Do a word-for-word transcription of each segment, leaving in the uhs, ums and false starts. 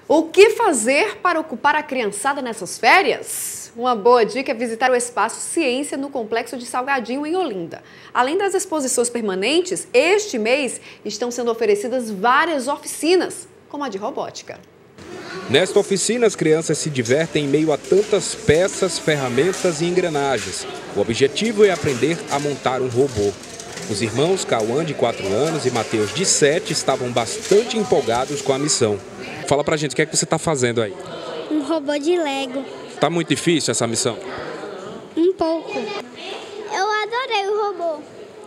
O que fazer para ocupar a criançada nessas férias? Uma boa dica é visitar o Espaço Ciência no Complexo de Salgadinho, em Olinda. Além das exposições permanentes, este mês estão sendo oferecidas várias oficinas, como a de robótica. Nesta oficina, as crianças se divertem em meio a tantas peças, ferramentas e engrenagens. O objetivo é aprender a montar um robô. Os irmãos Cauã, de quatro anos, e Matheus, de sete, estavam bastante empolgados com a missão. Fala pra gente, o que é que você está fazendo aí? Um robô de Lego. Tá muito difícil essa missão? Um pouco. Eu adorei o robô.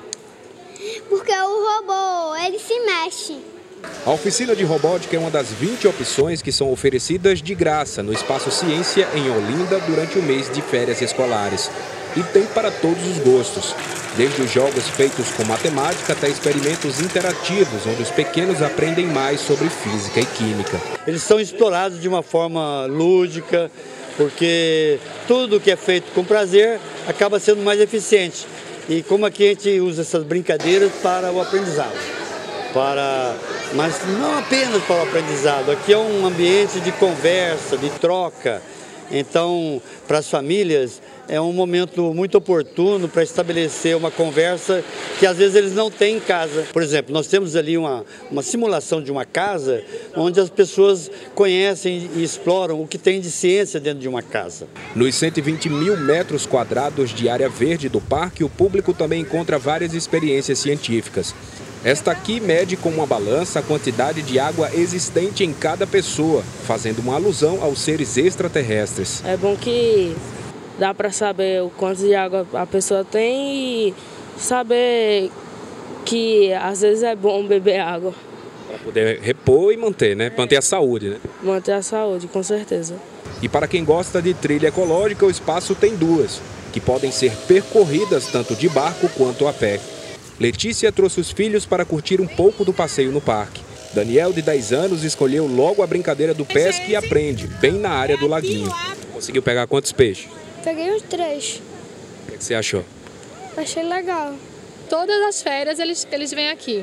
Porque o robô, ele se mexe. A oficina de robótica é uma das vinte opções que são oferecidas de graça no Espaço Ciência, em Olinda, durante o mês de férias escolares. E tem para todos os gostos, desde os jogos feitos com matemática até experimentos interativos, onde os pequenos aprendem mais sobre física e química. Eles são explorados de uma forma lúdica, porque tudo que é feito com prazer acaba sendo mais eficiente. E como aqui a gente usa essas brincadeiras para o aprendizado, para... mas não apenas para o aprendizado, aqui é um ambiente de conversa, de troca. Então, para as famílias, é um momento muito oportuno para estabelecer uma conversa que às vezes eles não têm em casa. Por exemplo, nós temos ali uma, uma simulação de uma casa onde as pessoas conhecem e exploram o que tem de ciência dentro de uma casa. Nos cento e vinte mil metros quadrados de área verde do parque, o público também encontra várias experiências científicas. Esta aqui mede com uma balança a quantidade de água existente em cada pessoa, fazendo uma alusão aos seres extraterrestres. É bom que dá para saber o quanto de água a pessoa tem e saber que às vezes é bom beber água. Para poder repor e manter, né? Manter a saúde, né? Manter a saúde, com certeza. E para quem gosta de trilha ecológica, o espaço tem duas, que podem ser percorridas tanto de barco quanto a pé. Letícia trouxe os filhos para curtir um pouco do passeio no parque. Daniel, de dez anos, escolheu logo a brincadeira do pesca e aprende, bem na área do laguinho. Conseguiu pegar quantos peixes? Peguei uns três. O que você achou? Achei legal. Todas as férias eles, eles vêm aqui.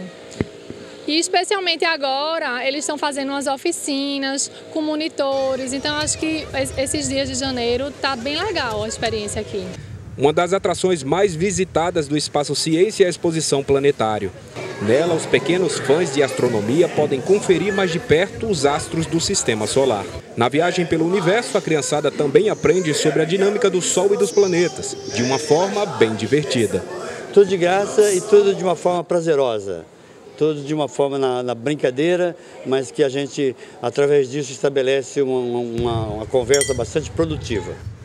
E especialmente agora, eles estão fazendo umas oficinas com monitores. Então, acho que esses dias de janeiro tá bem legal a experiência aqui. Uma das atrações mais visitadas do Espaço Ciência é a exposição Planetário. Nela, os pequenos fãs de astronomia podem conferir mais de perto os astros do Sistema Solar. Na viagem pelo universo, a criançada também aprende sobre a dinâmica do Sol e dos planetas, de uma forma bem divertida. Tudo de graça e tudo de uma forma prazerosa. Tudo de uma forma na, na brincadeira, mas que a gente, através disso, estabelece uma, uma, uma conversa bastante produtiva.